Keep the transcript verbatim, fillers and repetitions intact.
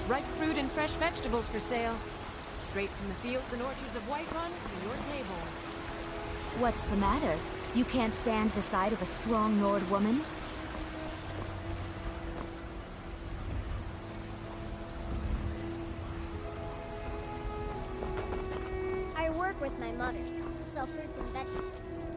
Ripe fruit and fresh vegetables for sale. Straight from the fields and orchards of Whiterun to your table. What's the matter? You can't stand the sight of a strong Nord woman? I work with my mother, sell fruits and vegetables.